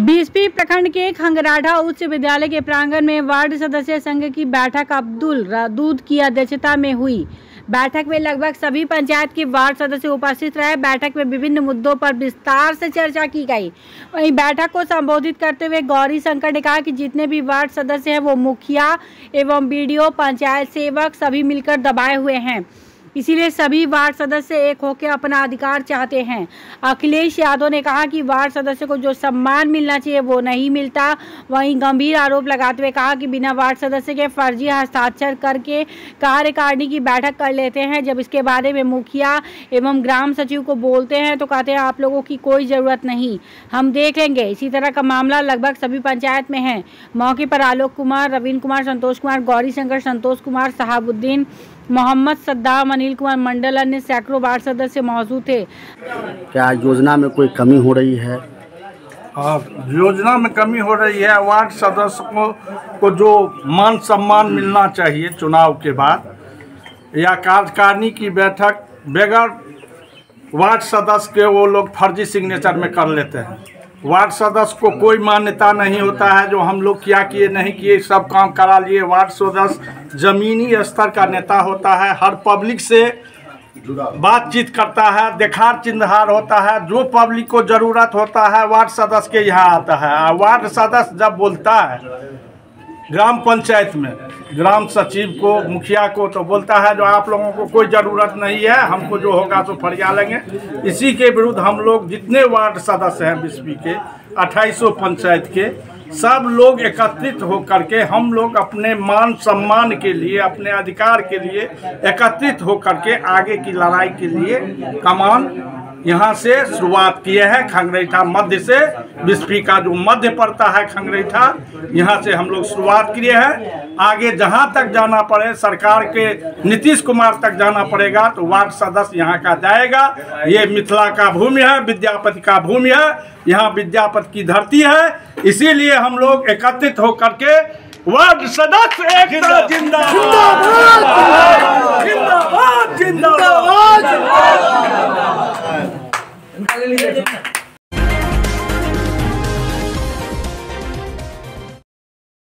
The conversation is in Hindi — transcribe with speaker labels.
Speaker 1: बीएसपी प्रखंड के खंगराढ़ा उच्च विद्यालय के प्रांगण में वार्ड सदस्य संघ की बैठक अब्दुल दूध की अध्यक्षता में हुई। बैठक में लगभग सभी पंचायत के वार्ड सदस्य उपस्थित रहे। बैठक में विभिन्न मुद्दों पर विस्तार से चर्चा की गई। वहीं बैठक को संबोधित करते हुए गौरी शंकर ने कहा कि जितने भी वार्ड सदस्य हैं वो मुखिया एवं बीडीओ, पंचायत सेवक सभी मिलकर दबाए हुए हैं, इसीलिए सभी वार्ड सदस्य एक होकर अपना अधिकार चाहते हैं। अखिलेश यादव ने कहा कि वार्ड सदस्य को जो सम्मान मिलना चाहिए वो नहीं मिलता। वहीं गंभीर आरोप लगाते हुए कहा कि बिना वार्ड सदस्य के फर्जी हस्ताक्षर करके कार्यकारिणी की बैठक कर लेते हैं। जब इसके बारे में मुखिया एवं ग्राम सचिव को बोलते हैं तो कहते हैं आप लोगों की कोई ज़रूरत नहीं, हम देख लेंगे। इसी तरह का मामला लगभग सभी पंचायत में है। मौके पर आलोक कुमार, रविंद्र कुमार, संतोष कुमार, गौरी शंकर, संतोष कुमार, शहाबुद्दीन, मोहम्मद सद्दाम, अनिल कुमार मंडल, अन्य सैकड़ों वार्ड सदस्य मौजूद थे।
Speaker 2: क्या योजना में कोई कमी हो रही है?
Speaker 3: योजना में कमी हो रही है। वार्ड सदस्य को जो मान सम्मान मिलना चाहिए चुनाव के बाद, या कार्यकारिणी की बैठक बगैर वार्ड सदस्य के वो लोग फर्जी सिग्नेचर में कर लेते हैं। वार्ड सदस्य को कोई मान्यता नहीं होता है। जो हम लोग क्या किए नहीं किए सब काम करा लिए। वार्ड सदस्य जमीनी स्तर का नेता होता है, हर पब्लिक से बातचीत करता है, देखार चिंधार होता है। जो पब्लिक को ज़रूरत होता है वार्ड सदस्य के यहाँ आता है। वार्ड सदस्य जब बोलता है ग्राम पंचायत में ग्राम सचिव को, मुखिया को, तो बोलता है जो आप लोगों को कोई ज़रूरत नहीं है, हमको जो होगा तो फरिया लेंगे। इसी के विरुद्ध हम लोग जितने वार्ड सदस्य हैं बीएसपी के 2800 पंचायत के, सब लोग एकत्रित होकर के हम लोग अपने मान सम्मान के लिए, अपने अधिकार के लिए एकत्रित होकर के आगे की लड़ाई के लिए कमान यहाँ से शुरुआत किए हैं। खंगराढ़ा मध्य से, बीएसपी का जो मध्य पड़ता है खंगराढ़ा, यहाँ से हम लोग शुरुआत किए हैं। आगे जहाँ तक जाना पड़े, सरकार के नीतीश कुमार तक जाना पड़ेगा तो वार्ड सदस्य यहाँ का जाएगा। ये मिथिला का भूमि है, विद्यापति का भूमि है, यहाँ विद्यापति की धरती है। इसीलिए हम लोग एकत्रित होकर के वार्ड सदस्य एक जिंदाबाद जिंदाबाद जिंदाबाद जिंदाबाद